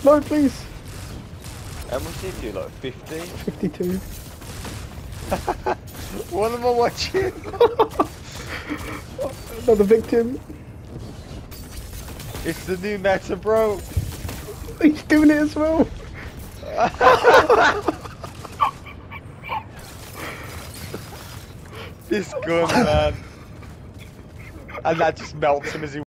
No, please. How much did you do? Like 50? 52. What am I watching? Another victim. It's the new meta, bro. He's doing it as well. This gun, man. And that just melts him as he